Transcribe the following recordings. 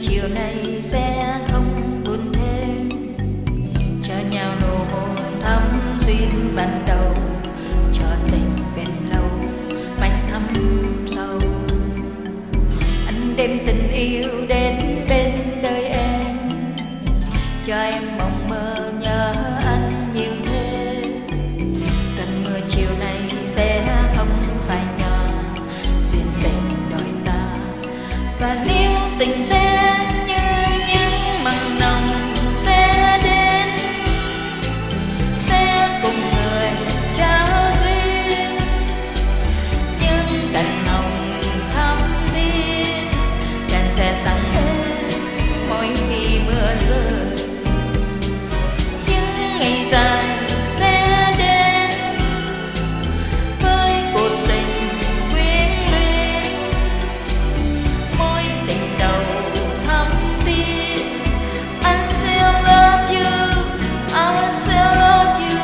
chiều nay sẽ không buồn thêm, cho nhau nụ hôn thắm duyên ban đầu, cho tình bền lâu mãi thắm sâu. Anh đem tình yêu đến bên đời em, cho em mộng mơ nhớ anh nhiều thêm. Cơn mưa chiều nay sẽ không phai nhòa duyên tình đôi ta, và nếu tình sẽ như những mặn nồng sẽ đến, sẽ cùng người trao duyên những cành hồng thắm thiết, đàn sẽ tặng em mỗi khi mưa rơi. Những ngày dài sẽ đến với cuộc tình quyến luyến, mối tình đầu thắm thiết. I still love you, I still love you.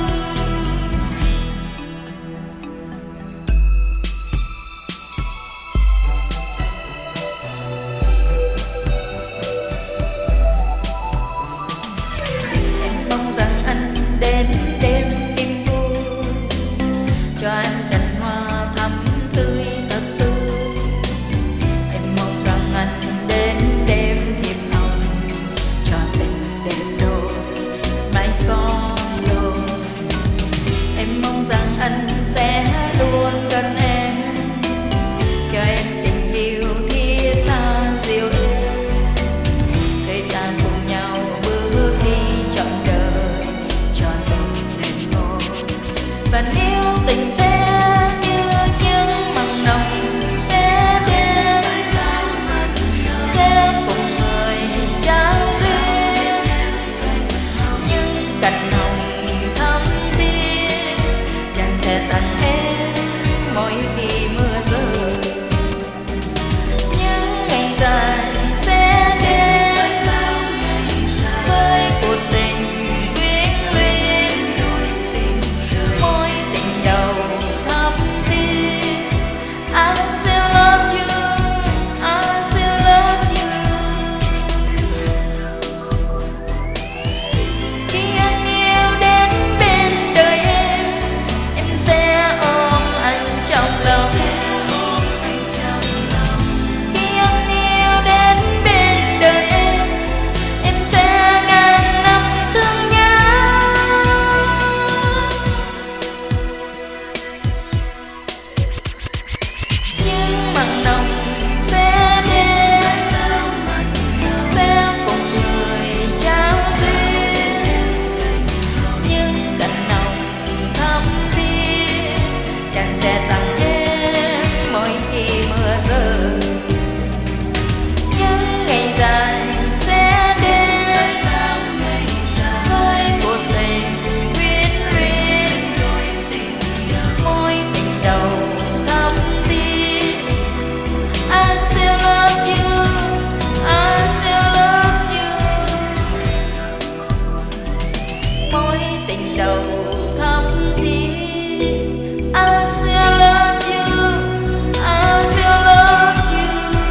Em mong rằng anh đến đêm đêm vui, cho anh cành hoa thắm tươi thật tươi. Em mong rằng anh đến đêm thiệp hồng, cho tình đẹp đôi mãi có đôi. Em mong rằng anh sẽ luôn gần em, cho em tình yêu thiết tha dịu êm, để ta cùng nhau bước đi trọn đời, cho tình đẹp ngôi. Và nếu tình sẽ như những mặn nồng sẽ đến, sẽ cùng người trao duyên những cành hồng thắm thiết, dành sẽ tặng em mỗi khi mưa rơi. Những ngày dài sẽ đến với cuộc tình quyến luyến, mối tình đầu thắm thiết. I still love you, I still love you. Khi anh yêu đến bên đời em sẽ ôm anh trong lòng. Khi anh yêu đến bên đời em sẽ ngàn năm thương nhớ. Những mặn nồng sẽ đến, sẽ cùng người trao duyên những cành hồng thắm thiết, dành sẽ tặng em mỗi khi mưa rơi. Những ngày dài sẽ đến với cuộc tình quyến luyến, mối tình đầu thắm thiết. I still love you, I still love you. Mối tình đầu thắm thiết. I still love you, I still love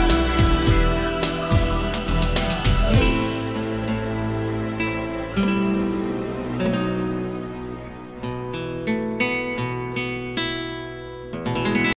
you.